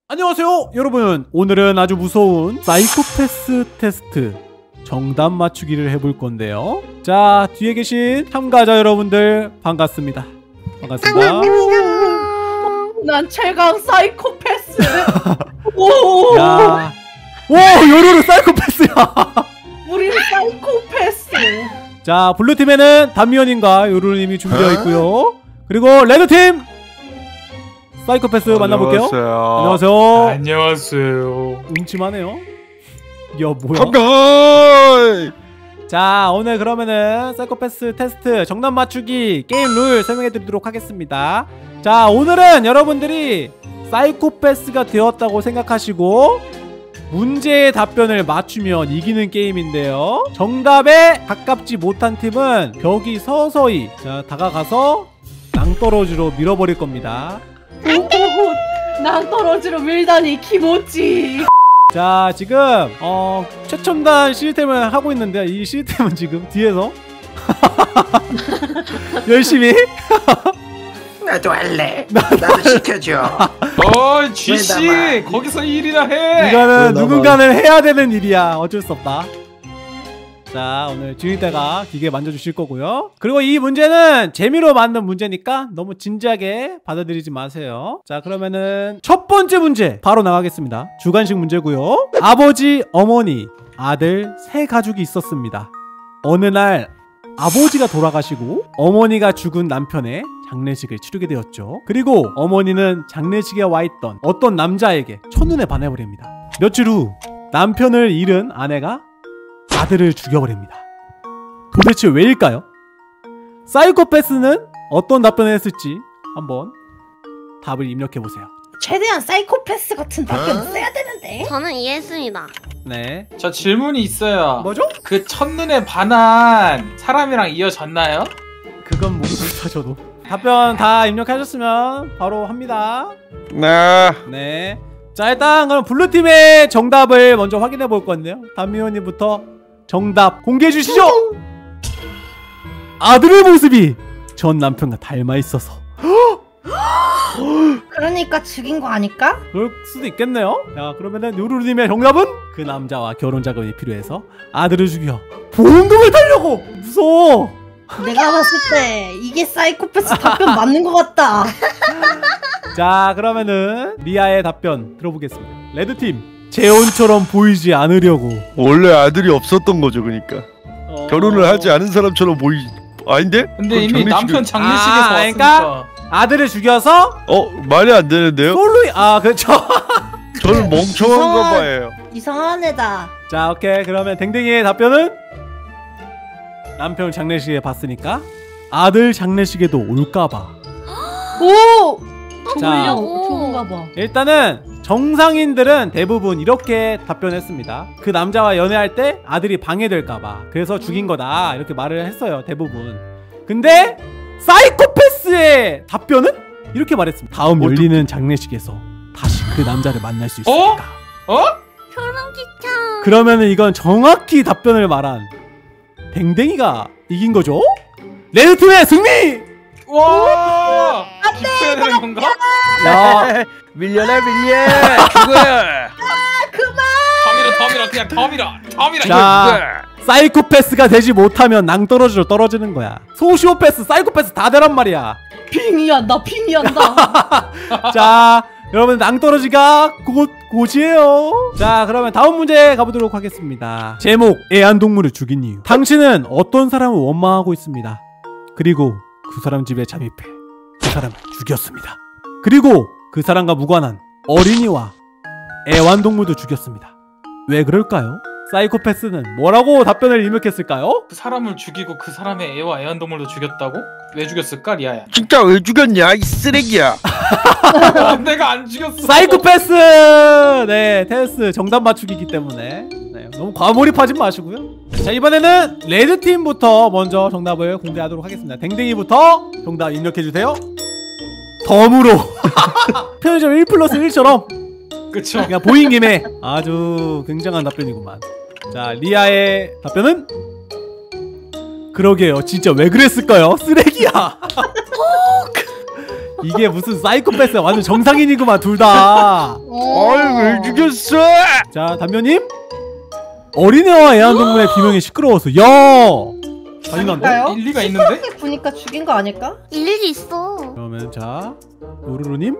안녕하세요 여러분, 오늘은 아주 무서운 사이코패스 테스트 정답 맞추기를 해볼 건데요. 자, 뒤에 계신 참가자 여러분들 반갑습니다. 반갑습니다. 난 최강 사이코패스. 오! 야. 오! 요루루 사이코패스야. 우리는 사이코패스. 자, 블루팀에는 담미연님과 요루루님이 준비되어 있고요. 그리고 레드팀 사이코패스 만나볼게요. 안녕하세요. 안녕하세요. 음침하네요. 야, 뭐야? 가까이! 자, 오늘 그러면은 사이코패스 테스트 정답 맞추기 게임 룰 설명해 드리도록 하겠습니다. 자, 오늘은 여러분들이 사이코패스가 되었다고 생각하시고 문제의 답변을 맞추면 이기는 게임인데요. 정답에 가깝지 못한 팀은 벽이 서서히 다가가서 낭떠러지로 밀어버릴 겁니다. 낭떠러지로 밀다니 기모찌. 자, 지금 최첨단 시스템을 하고 있는데 이 시스템은 지금 뒤에서 열심히 나도 할래. 나도 시켜줘. 쥐씨 거기서 일이나 해. 이거는 누군가는 해야 되는 일이야. 어쩔 수 없다. 자, 오늘 주인대가 기계 만져주실 거고요. 그리고 이 문제는 재미로 만든 문제니까 너무 진지하게 받아들이지 마세요. 자, 그러면은 첫 번째 문제 바로 나가겠습니다. 주관식 문제고요. 아버지, 어머니, 아들 세 가족이 있었습니다. 어느 날 아버지가 돌아가시고 어머니가 죽은 남편의 장례식을 치르게 되었죠. 그리고 어머니는 장례식에 와있던 어떤 남자에게 첫눈에 반해버립니다. 며칠 후 남편을 잃은 아내가 아들을 죽여버립니다. 도대체 왜일까요? 사이코패스는 어떤 답변을 했을지 한번 답을 입력해보세요. 최대한 사이코패스 같은 답변 써야 되는데. 저는 이해했습니다. 네. 저 질문이 있어요. 뭐죠? 그 첫눈에 반한 사람이랑 이어졌나요? 그건 모르겠다 저도. 답변 다 입력하셨으면 바로 합니다. 네. 자, 일단 그럼 블루팀의 정답을 먼저 확인해 볼 건데요. 담미호님부터 정답 공개해 주시죠. 아들의 모습이 전 남편과 닮아 있어서 그러니까 죽인 거 아닐까? 그럴 수도 있겠네요. 자, 그러면은 요루루님의 정답은 그 남자와 결혼 자금이 필요해서 아들을 죽여 보험금을 타려고. 무서워. 내가 봤을 때 이게 사이코패스 답변 맞는 것 같다. 자, 그러면은 리아의 답변 들어보겠습니다. 레드팀. 재혼처럼 보이지 않으려고. 원래 아들이 없었던 거죠, 그러니까. 결혼을 하지 않은 사람처럼 아닌데? 근데 이미 남편 장례식에서 왔으니까. 그러니까 아들을 죽여서 말이 안 되는데요? 솔로이. 그렇죠. 저는 멍청한가 봐요. 이상한 애다. 자, 오케이. 그러면 댕댕이의 답변은 남편 장례식에 봤으니까 아들 장례식에도 올까봐. 오! 자, 좋은가 봐. 일단은 정상인들은 대부분 이렇게 답변했습니다. 그 남자와 연애할 때 아들이 방해될까봐 그래서 죽인 거다 이렇게 말을 했어요, 대부분. 근데 사이코패스의 답변은 이렇게 말했습니다. 다음 열리는 장례식에서 다시 그 남자를 만날 수 있으니까. 소름 끼쳐. 그러면은 이건 정확히 답변을 말한 댕댕이가 이긴 거죠? 레드팀의 승리! 와! 기뻐야 되는 건가? 야, 밀려라 밀려. 죽어. 더 밀어. 자, 사이코패스가 되지 못하면 낭떠러지로 떨어지는 거야. 소시오패스, 사이코패스 다 되란 말이야. 빙의한다. 자, 여러분 낭떠러지가 곧 고지예요. 자, 그러면 다음 문제 가보도록 하겠습니다. 제목, 애완동물을 죽인 이유. 당신은 어떤 사람을 원망하고 있습니다. 그리고 그 사람 집에 잠입해 그 사람을 죽였습니다. 그리고 그 사람과 무관한 어린이와 애완동물도 죽였습니다. 왜 그럴까요? 사이코패스는 뭐라고 답변을 입력했을까요? 그 사람을 죽이고 그 사람의 애와 애완동물도 죽였다고? 왜 죽였을까, 리아야? 진짜 왜 죽였냐, 이 쓰레기야. 내가 안 죽였어. 사이코패스! 네, 테스트 정답 맞추기이기 때문에 너무 과몰입하지 마시고요. 자, 이번에는 레드팀부터 먼저 정답을 공개하도록 하겠습니다. 댕댕이부터 정답 입력해주세요. 덤으로. 편의점 1+1처럼 그쵸. 그냥 보인 김에 아주 굉장한 답변이구만. 자, 리아의 답변은 그러게요. 진짜 왜 그랬을까요? 쓰레기야. 이게 무슨 사이코패스야. 완전 정상인이구만 둘 다. 아이 왜 죽였어? 자 담요님 어린애와 애완동물의 비명이 시끄러워서 야 잔인한데? 그럴까요? 일리가 있는데? 보니까 죽인 거 아닐까? 일일이 있어. 그러면 자 요루루님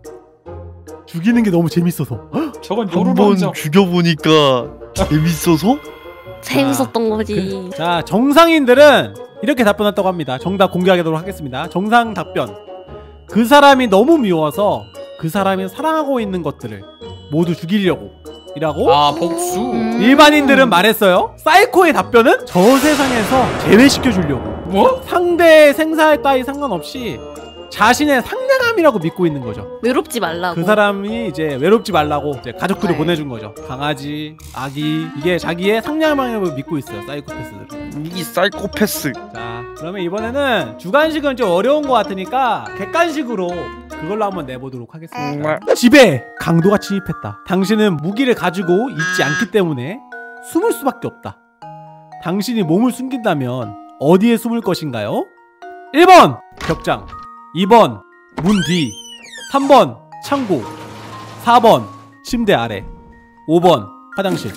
죽이는 게 너무 재밌어서 저건 요루루 한번 함정. 죽여보니까 재밌어서? 재밌었던 거지. 자 정상인들은 이렇게 답변했다고 합니다. 정답 공개하도록 하겠습니다. 정상 답변 그 사람이 너무 미워서 그 사람이 사랑하고 있는 것들을 모두 죽이려고 이라고 아 복수. 일반인들은 말했어요. 사이코의 답변은 저 세상에서 제외시켜 주려고 뭐? 상대의 생사에 따위 상관없이 자신의 상냥함이라고 믿고 있는 거죠. 외롭지 말라고. 그 사람이 이제 외롭지 말라고 이제 가족들을 보내준 거죠. 강아지, 아기 이게 자기의 상냥함을 믿고 있어요. 사이코패스들은. 이 사이코패스. 자 그러면 이번에는 주관식은 좀 어려운 것 같으니까 객관식으로 그걸로 한번 내보도록 하겠습니다. 정말. 집에 강도가 침입했다. 당신은 무기를 가지고 있지 않기 때문에 숨을 수밖에 없다. 당신이 몸을 숨긴다면 어디에 숨을 것인가요? 1번 벽장, 2번 문 뒤, 3번 창고, 4번 침대 아래, 5번 화장실.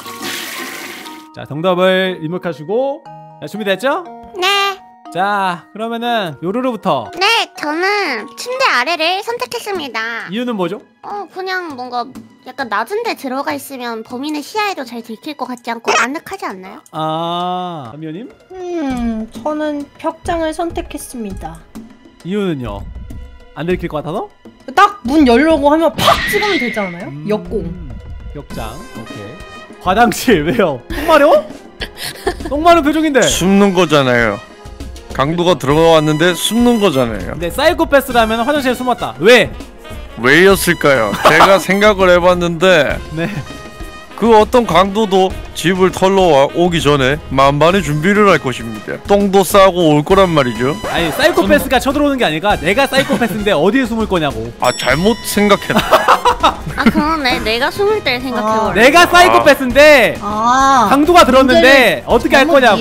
자 정답을 입력하시고 자, 준비됐죠? 네. 자 그러면은 요루루부터. 네, 저는 침대 아래를 선택했습니다. 이유는 뭐죠? 그냥 뭔가 약간 낮은 데 들어가 있으면 범인의 시야에도 잘 들킬 것 같지 않고 아늑하지 않나요? 아 담요님? 저는 벽장을 선택했습니다. 이유는요? 안 들킬 것 같아서? 딱 문 열려고 하면 팍 찍으면 되지 않아요? 역공. 벽장 오케이. 화장실 왜요? 똥 마려? 똥 마른 표정인데. 숨는 거잖아요. 강도가 들어왔는데 숨는 거잖아요. 근데 사이코패스라면 화장실에 숨었다. 왜? 왜였을까요? 제가 생각을 해봤는데 네. 그 어떤 강도도 집을 털러 오기 전에 만반의 준비를 할 것입니다. 똥도 싸고 올 거란 말이죠. 아니 사이코패스가 쳐들어오는 게 아니라 내가 사이코패스인데 어디에 숨을 거냐고. 아 잘못 생각했다. 아 그러네. 내가 숨을 때 생각해버려. 내가 사이코패스인데 강도가 들었는데 어떻게 할 거냐고.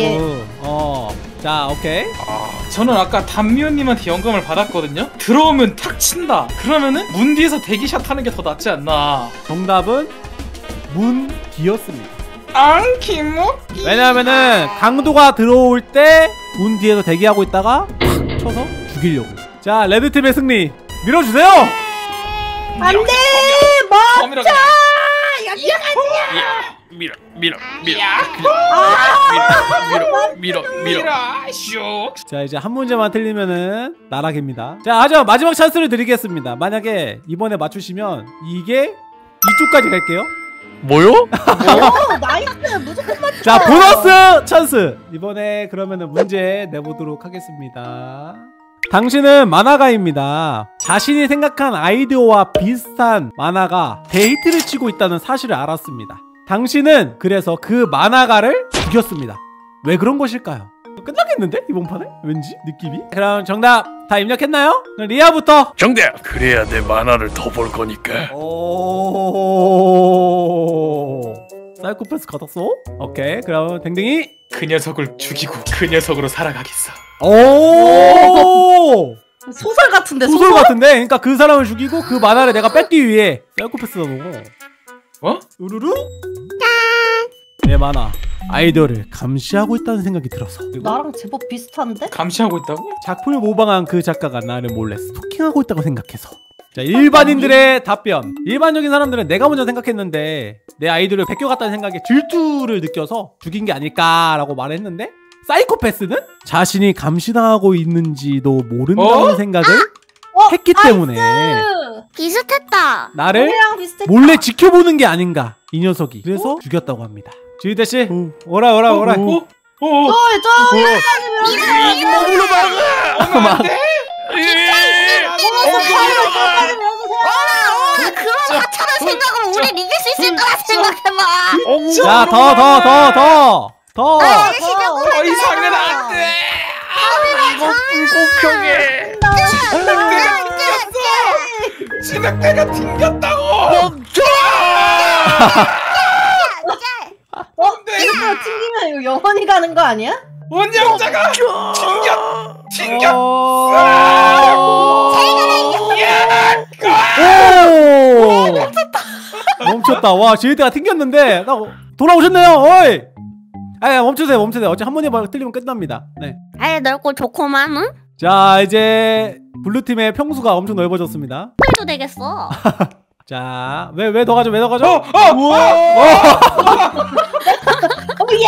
자 오케이. 저는 아까 담미호님한테 영감을 받았거든요. 들어오면 탁 친다. 그러면은 문 뒤에서 대기샷 하는 게 더 낫지 않나. 정답은 문 뒤였습니다. 김옥기. 왜냐하면은 강도가 들어올 때 문 뒤에서 대기하고 있다가 팍 쳐서 죽이려고. 자 레드팀의 승리 밀어주세요. 안돼 멈춰. 여기가 밀어 슉. 자 이제 한 문제만 틀리면은 나락입니다. 자 하지만 마지막 찬스를 드리겠습니다. 만약에 이번에 맞추시면 이게 이쪽까지 갈게요. 뭐요? 나이스 무조건 맞춰. 자 보너스 찬스. 이번에 그러면은 문제 내보도록 하겠습니다. 당신은 만화가입니다. 자신이 생각한 아이디어와 비슷한 만화가 데이트를 치고 있다는 사실을 알았습니다. 당신은 그래서 그 만화가를 죽였습니다. 왜 그런 것일까요? 끝나겠는데? 이번 판에? 왠지 느낌이? 그럼 정답 다 입력했나요? 그럼 리아부터. 정답. 그래야 내 만화를 더 볼 거니까. 오 사이코패스 같았어? 오케이 그럼 댕댕이. 그 녀석을 죽이고 그 녀석으로 살아가겠어. 오 소설 같은데 소설 같은데? 그러니까 그 사람을 죽이고 그 만화를 내가 뺏기 위해 사이코패스다 너. 우르르? 내 만화 아이디어를 감시하고 있다는 생각이 들어서. 나랑 제법 비슷한데? 감시하고 있다고? 작품을 모방한 그 작가가 나를 몰래 스토킹하고 있다고 생각해서. 자 일반인들의 답변. 일반적인 사람들은 내가 먼저 생각했는데 내 아이디어를 베껴갔다는 생각에 질투를 느껴서 죽인 게 아닐까라고 말했는데 사이코패스는 자신이 감시당하고 있는지도 모른다는 생각을 했기 때문에 비슷했다. 나를 우리랑 비슷했다. 몰래 지켜보는 게 아닌가 이 녀석이. 그래서 죽였다고 합니다. 지휘대씨 오라. 저 이걸로 막아. 그런 하찮은 생각으로 우리 이길 수 있을 거라 생각해봐. 자 더 더 이상은 안 돼. 이거 불공평해. 진흙대가 튕겼다고. 멈춰. 이거 튕기면 이거 영원히 가는 거 아니야? 원양자가 튕겼어. 어... 멈췄다. 와, 지휘대가 튕겼는데 나 돌아오셨네요. 어이. 아, 멈추세요. 어차피 한 번에 틀리면 끝납니다. 네. 아예 넓고 좋고만, 응? 자, 이제 블루팀의 평수가 엄청 넓어졌습니다. 도 되겠어. 자, 왜 더 가죠? 오예!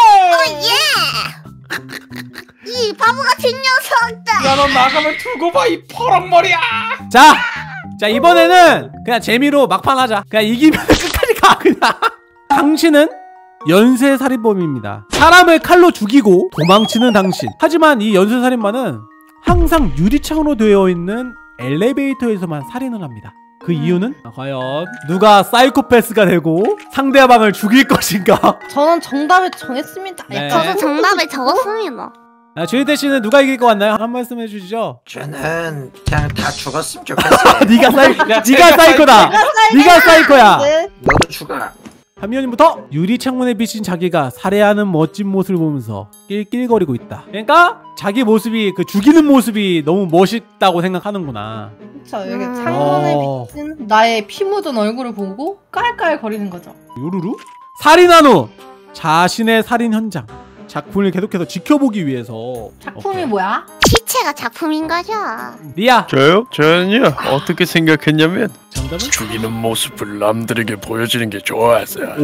이 바보 같은 녀석들. 야 너 나가면 두고 봐 이 퍼렁머리야. 자, 이번에는 그냥 재미로 막판 하자. 그냥 이기면 끝까지 가, 그냥. 당신은 연쇄살인범입니다. 사람을 칼로 죽이고 도망치는 당신. 하지만 이 연쇄살인마는 항상 유리창으로 되어 있는 엘리베이터에서만 살인을 합니다. 그 이유는 과연 누가 사이코패스가 되고 상대방을 죽일 것인가? 저는 정답을 정했습니다. 네. 저도 정답을 적었습니다. 주희대 씨는 누가 이길 것 같나요? 한 말씀 해주시죠. 저는 그냥 다 죽었으면 좋겠어요. 네가 제가 사이코다. 네가 사이코야. 너도 죽어. 한미연님부터 유리창문에 비친 자기가 살해하는 멋진 모습을 보면서 낄낄거리고 있다. 그러니까 자기 모습이 그 죽이는 모습이 너무 멋있다고 생각하는구나. 그쵸, 여기 창문에 어. 비친 나의 피 묻은 얼굴을 보고 깔깔거리는 거죠. 요루루? 살인한 후 자신의 살인 현장 작품을 계속해서 지켜보기 위해서. 작품이 오케이. 뭐야? 시체가 작품인 거죠. 리아 저요? 저는요 어떻게 생각했냐면 정답은? 죽이는 모습을 남들에게 보여주는 게 좋았어요.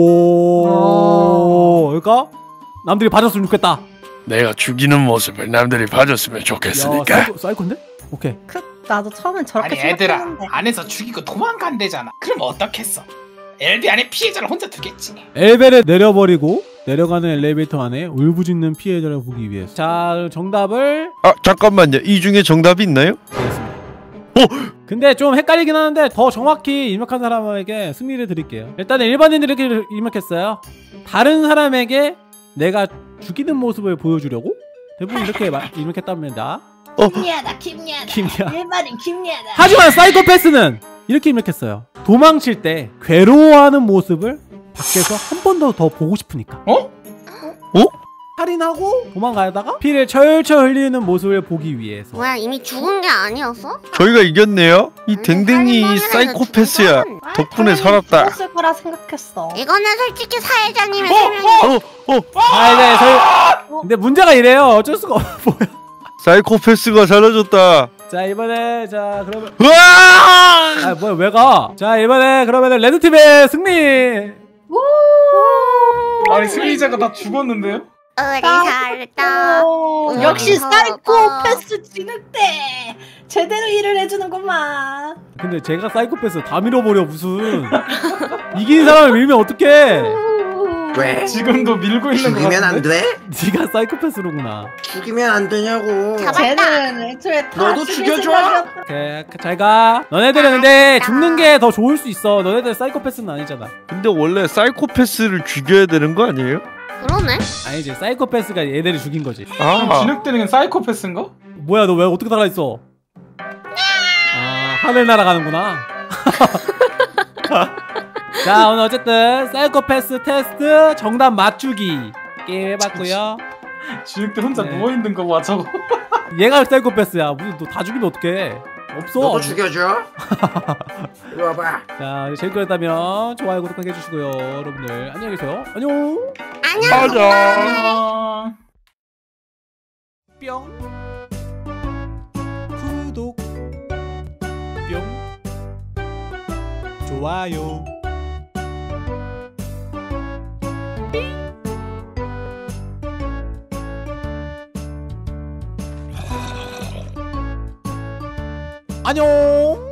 오 그러니까 남들이 봐줬으면 좋겠다. 내가 죽이는 모습을 남들이 봐줬으면 야 좋겠으니까. 사이코인데? 오케이. 나도 처음엔 저렇게 아니 애들아 생각했는데. 안에서 죽이고 도망간대잖아. 그럼 어떻겠어? 엘비 안에 피해자를 혼자 두겠지. 엘베를 내려버리고 내려가는 엘리베이터 안에 울부짖는 피해자를 보기 위해서. 자 정답을 아 잠깐만요. 이 중에 정답이 있나요? 드리겠습니다. 근데 좀 헷갈리긴 하는데 더 정확히 입력한 사람에게 승리를 드릴게요. 일단은 일반인들이 이렇게 입력했어요. 다른 사람에게 내가 죽이는 모습을 보여주려고 대부분 이렇게 입력했답니다. 김야다. 일반인 김야다. 하지만 사이코패스는 이렇게 입력했어요. 도망칠 때 괴로워하는 모습을 밖에서 한 번 더 보고 싶으니까. 살인하고 도망가다가 피를 철철 흘리는 모습을 보기 위해서. 뭐야 이미 죽은 게 아니었어? 저희가 이겼네요. 이 댕댕이 사이코패스야. 덕분에 살았다. 죽었을 거라 생각했어. 이거는 솔직히 사회자님의 설명이 근데 문제가 이래요. 어쩔 수가 없어. 뭐야. 사이코패스가 사라졌다. 자 이번에 자 그러면 으아! 뭐야 왜 가? 자 이번에 그러면은 레드팀의 승리. 아니 승리자가 다 죽었는데요? 우리 살다. 역시 음. 사이코패스 진흙대 제대로 일을 해주는구만. 근데 제가 사이코패스 다 밀어버려 무슨. 이긴 사람을 밀면 어떡해. 왜? 지금도 밀고 있는 거 죽이면 안 같은데? 돼? 네가 사이코패스로구나. 죽이면 안 되냐고. 잡았다. 쟤는 애초에 다 너도 죽일 죽여줘? 생각이었다. 오케이 잘가. 너네들은 근데 죽는 게 더 좋을 수 있어. 너네들 사이코패스는 아니잖아. 근데 원래 사이코패스를 죽여야 되는 거 아니에요? 그러네. 아니지 사이코패스가 얘들을 죽인 거지. 그럼 아, 진흙대는 게 사이코패스인가? 뭐야 너 왜 어떻게 살아있어? 아 하늘 날아가는구나. 자 오늘 어쨌든 사이코패스 테스트 정답 맞추기 게임 해봤고요. 진흙대 혼자 네. 누워있는 거 봐 저거. 얘가 사이코패스야. 무슨 너 다 죽이면 어떡해. 없어. 너도 죽여줘. 이리 와봐. 자 재밌게 봤다면 좋아요 구독하게 해주시고요. 여러분들 안녕히 계세요. 안녕. 안녕. 맞아. 뿅 구독 뿅 좋아요 안녕.